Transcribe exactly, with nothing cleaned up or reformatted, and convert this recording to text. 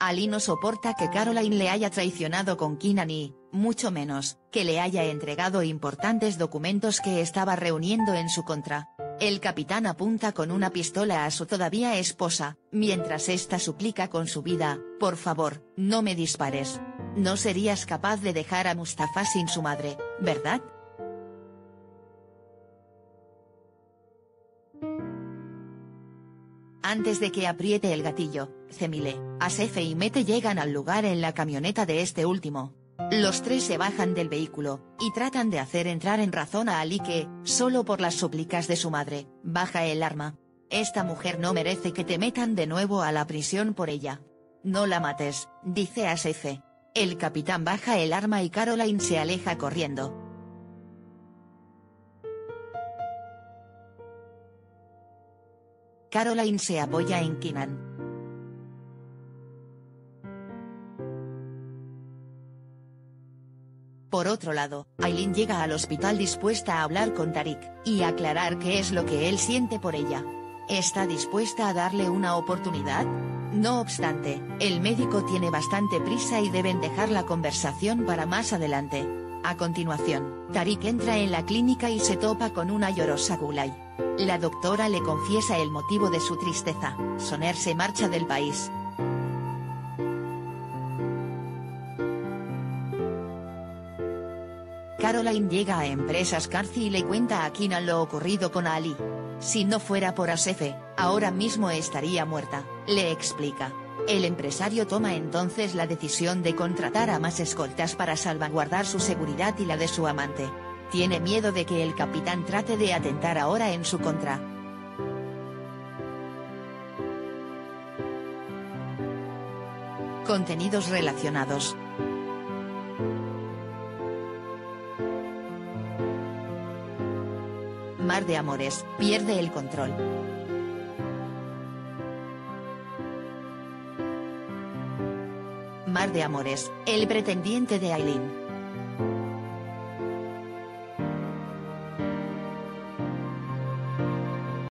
Ali no soporta que Caroline le haya traicionado con Keenan y, mucho menos, que le haya entregado importantes documentos que estaba reuniendo en su contra. El capitán apunta con una pistola a su todavía esposa, mientras ésta suplica con su vida: por favor, no me dispares. No serías capaz de dejar a Mustafa sin su madre, ¿verdad? Antes de que apriete el gatillo, Cemile, Asef y Mete llegan al lugar en la camioneta de este último. Los tres se bajan del vehículo, y tratan de hacer entrar en razón a Ali que, solo por las súplicas de su madre, baja el arma. Esta mujer no merece que te metan de nuevo a la prisión por ella. No la mates, dice Asef. El capitán baja el arma y Caroline se aleja corriendo. Caroline se apoya en Keenan. Por otro lado, Aileen llega al hospital dispuesta a hablar con Tariq, y aclarar qué es lo que él siente por ella. ¿Está dispuesta a darle una oportunidad? No obstante, el médico tiene bastante prisa y deben dejar la conversación para más adelante. A continuación, Tariq entra en la clínica y se topa con una llorosa Gulay. La doctora le confiesa el motivo de su tristeza: Soner se marcha del país. Caroline llega a Empresas Carci y le cuenta a Keenan lo ocurrido con Ali. Si no fuera por Asef, ahora mismo estaría muerta, le explica. El empresario toma entonces la decisión de contratar a más escoltas para salvaguardar su seguridad y la de su amante. Tiene miedo de que el capitán trate de atentar ahora en su contra. Contenidos relacionados. Mar de Amores, pierde el control. Mar de Amores, el pretendiente de Aileen.